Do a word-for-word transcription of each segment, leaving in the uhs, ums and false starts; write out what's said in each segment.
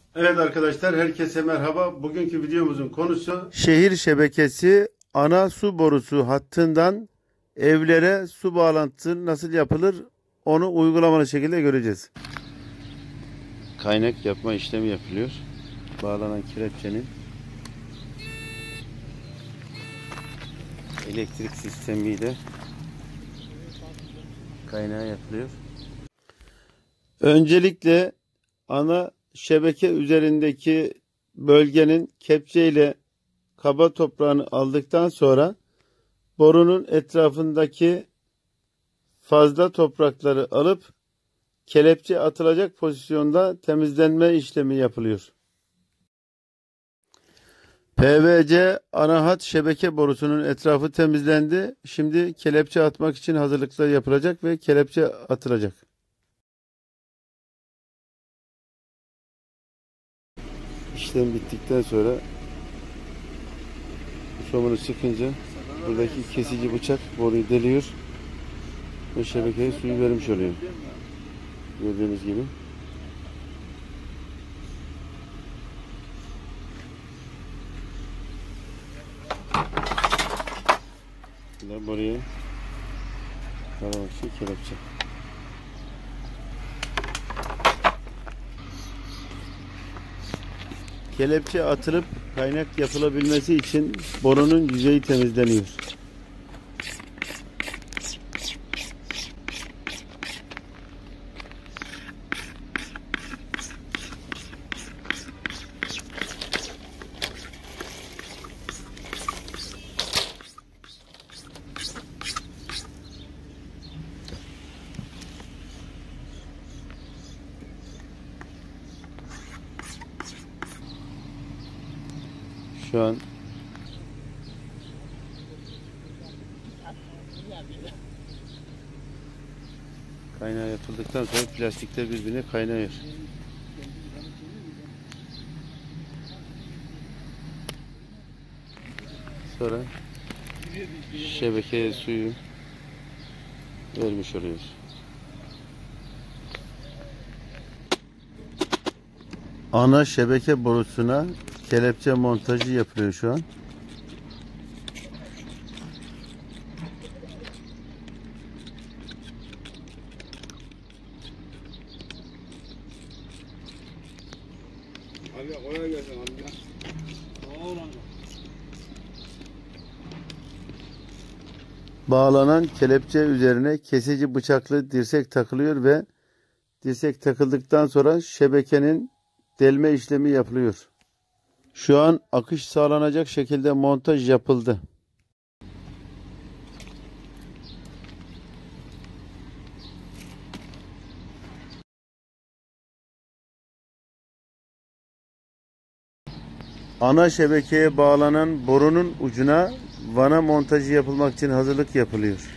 Evet arkadaşlar, herkese merhaba. Bugünkü videomuzun konusu şehir şebekesi ana su borusu hattından evlere su bağlantısı nasıl yapılır, onu uygulamalı şekilde göreceğiz. Kaynak yapma işlemi yapılıyor. Bağlanan kelepçenin elektrik sistemiyle kaynağı yapılıyor. Öncelikle ana şebeke üzerindeki bölgenin kepçeyle kaba toprağını aldıktan sonra borunun etrafındaki fazla toprakları alıp kelepçe atılacak pozisyonda temizlenme işlemi yapılıyor. P V C ana hat şebeke borusunun etrafı temizlendi. Şimdi kelepçe atmak için hazırlıklar yapılacak ve kelepçe atılacak. İşlem bittikten sonra somunu sıkınca buradaki kesici bıçak boruyu deliyor ve şebekeye suyu vermiş oluyor. Gördüğünüz gibi. Burada boruya bağlamak için kelepçe. Kelepçe atılıp kaynak yapılabilmesi için borunun yüzeyi temizleniyor. Şu an kaynağı yapıldıktan sonra plastikler birbirine kaynıyor. Sonra şebekeye suyu vermiş oluyoruz. Ana şebeke borusuna kelepçe montajı yapılıyor şu an. Abi kolay gelsin abi. Sağ ol abi. Bağlanan kelepçe üzerine kesici bıçaklı dirsek takılıyor ve dirsek takıldıktan sonra şebekenin delme işlemi yapılıyor. Şu an akış sağlanacak şekilde montaj yapıldı. Ana şebekeye bağlanan borunun ucuna vana montajı yapılmak için hazırlık yapılıyor.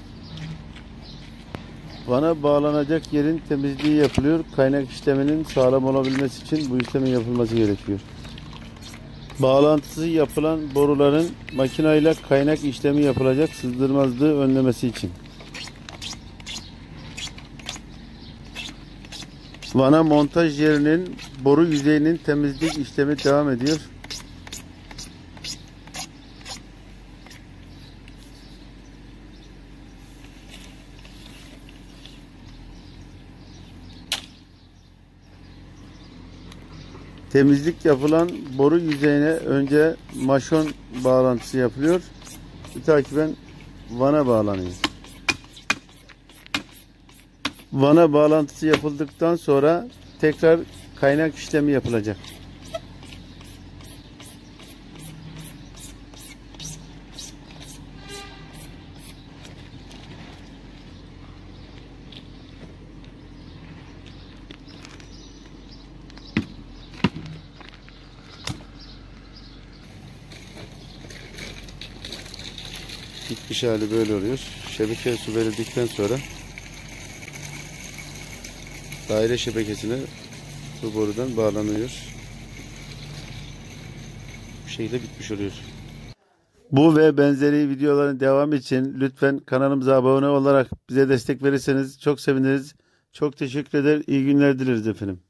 Vana bağlanacak yerin temizliği yapılıyor. Kaynak işleminin sağlam olabilmesi için bu işlemin yapılması gerekiyor. Bağlantısı yapılan boruların makinayla kaynak işlemi yapılacak, sızdırmazlığı önlemesi için. Vana montaj yerinin boru yüzeyinin temizlik işlemi devam ediyor. Temizlik yapılan boru yüzeyine önce maşon bağlantısı yapılıyor. Takiben vana bağlanıyor. Vana bağlantısı yapıldıktan sonra tekrar kaynak işlemi yapılacak. Bitmiş hali böyle oluyor. Şebekeye su verildikten sonra daire şebekesine bu borudan bağlanıyor. Bu şekilde bitmiş oluyor. Bu ve benzeri videoların devamı için lütfen kanalımıza abone olarak bize destek verirseniz çok seviniriz. Çok teşekkür eder. İyi günler dileriz efendim.